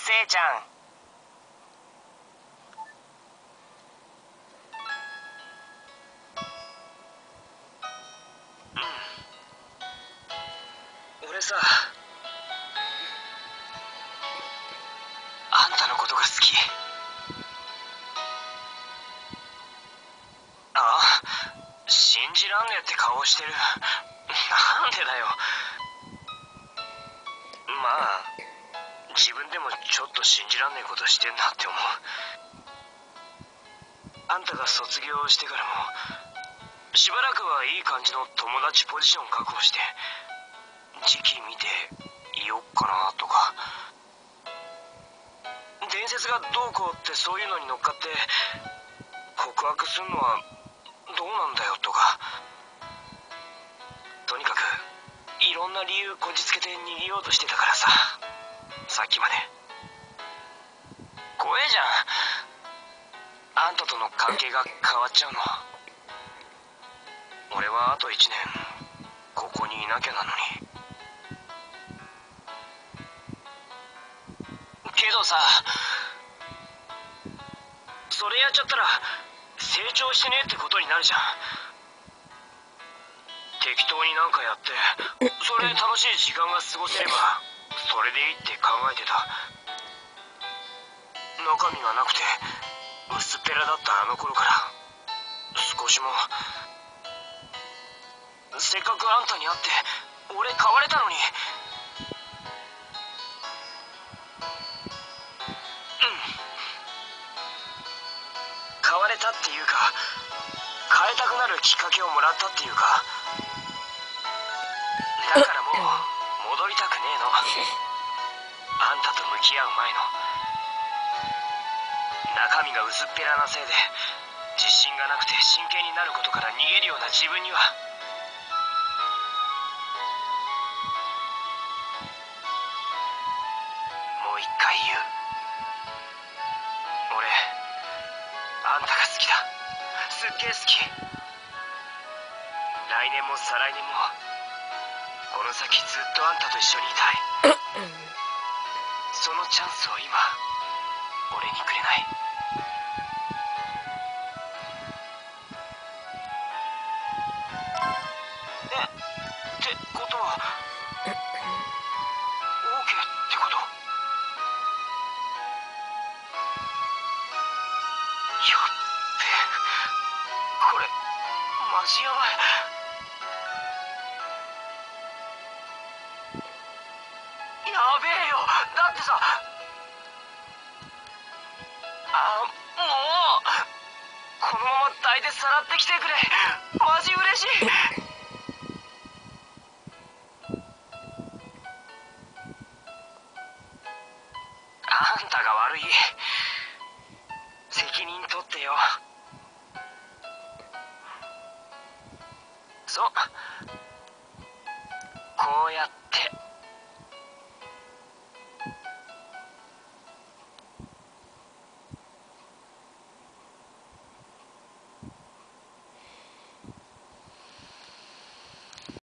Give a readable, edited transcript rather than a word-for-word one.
せいちゃん。俺さ、あんたのことが好き。ああ、信じらんねえって顔してる。なんでだよ。まあ自分でもちょっと信じらんねえことしてんなって思う。あんたが卒業してからもしばらくはいい感じの友達ポジション確保して時期見ていよっかなとか、伝説がどうこうってそういうのに乗っかって告白するのはどうなんだよとか、とにかくいろんな理由こじつけて逃げようとしてたからさ、さっきまで。怖えじゃん、あんたとの関係が変わっちゃうの。俺はあと1年ここにいなきゃなのに。けどさ、それやっちゃったら成長してねえってことになるじゃん。適当になんかやってそれで楽しい時間が過ごせればそれでいいって考えてた。中身がなくて薄っぺらだったあの頃から少しも、せっかくあんたに会って俺変われたのに。変われたっていうか変えたくなるきっかけをもらったっていうか、だからもう戻りたくねえの、あんたと向き合う前の。中身が薄っぺらなせいで自信がなくて真剣になることから逃げるような自分には。もう一回言う、俺あんたが好きだ。すっげえ好き。来年も再来年もこの先ずっとあんたと一緒にいたい。そのチャンスを今俺にくれない？ってことは OK ってこと？やっべえ、これマジやばい。やべえよ、だってさ、もうこのまま抱いてさらってきてくれ、マジ嬉しい。あんたが悪い。